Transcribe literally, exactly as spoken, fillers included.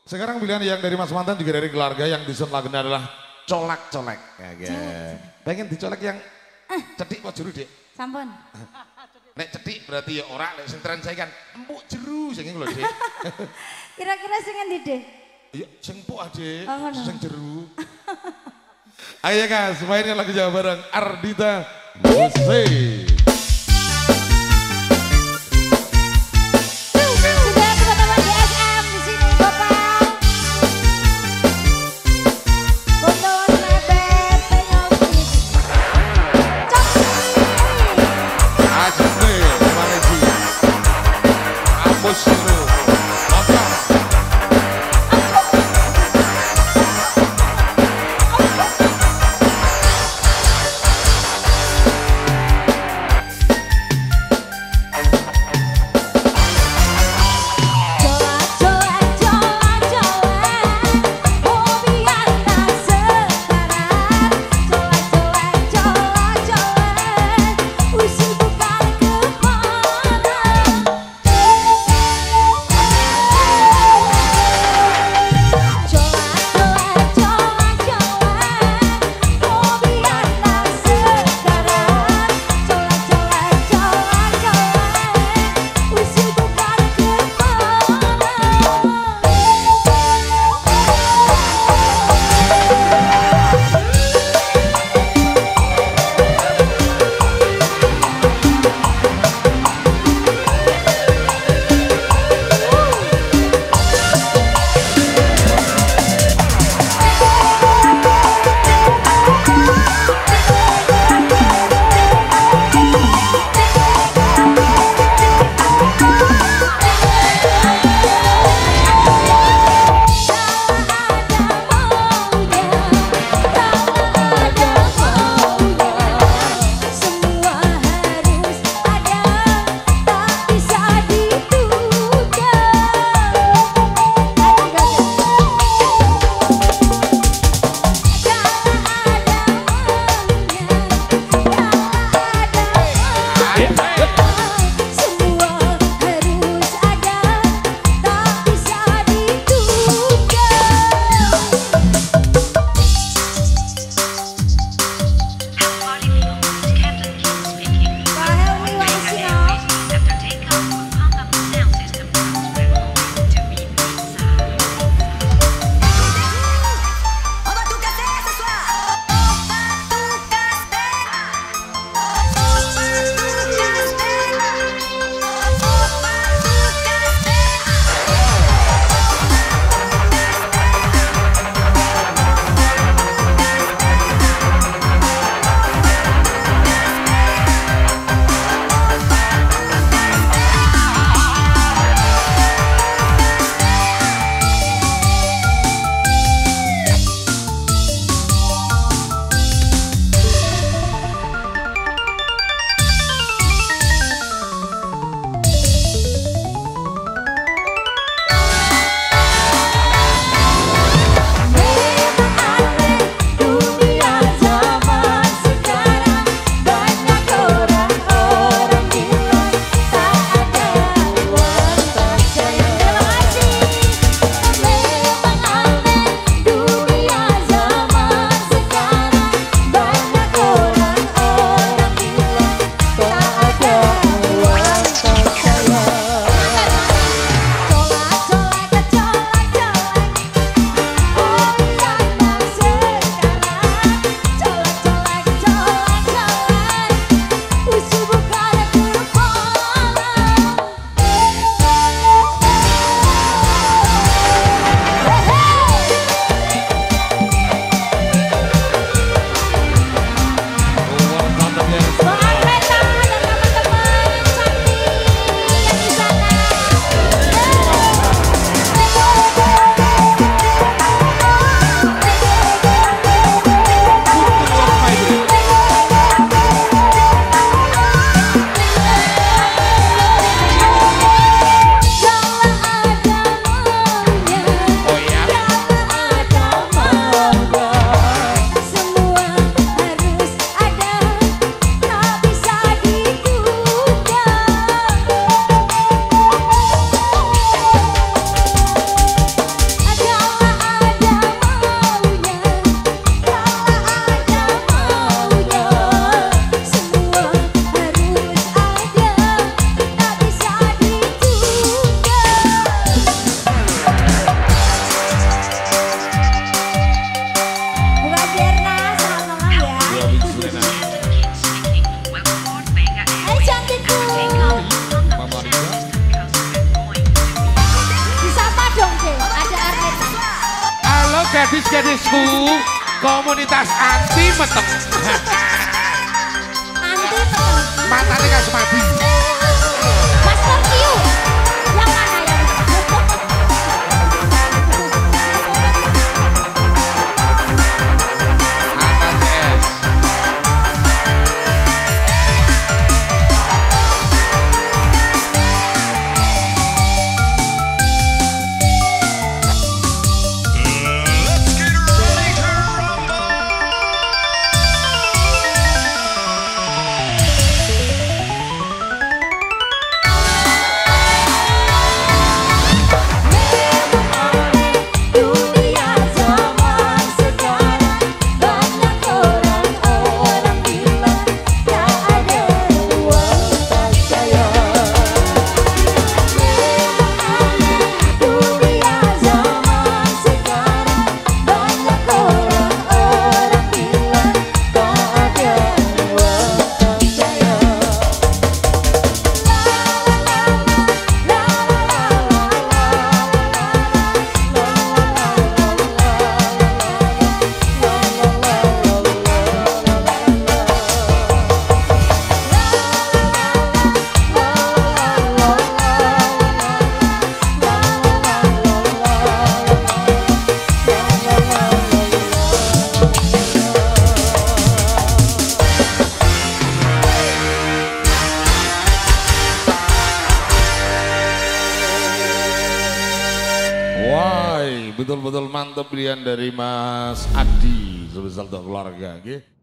Sekarang pilihan yang dari Mas Mantan juga dari keluarga yang disusun lagunya adalah colak-colek. Ya, ya. Pengen dicolek yang cedik kok jeru, Dek? Sampun. Nek cedik berarti ya ora, nek sing tren saya kan empuk jeru sing lho, Dek. Kira-kira sing endi, Dek? Ya sing empuk Dek, Oh, sing jeru. Ayo guys, mainnya lagu Jawa bareng Ardita Musik. gadis-gadisku, komunitas anti meteng. Anti meteng. Matanya kasih mati. Master Q. Yang mana yang? Wah, betul-betul mantap pilihan dari Mas Adi sebesar untuk keluarga. Okay?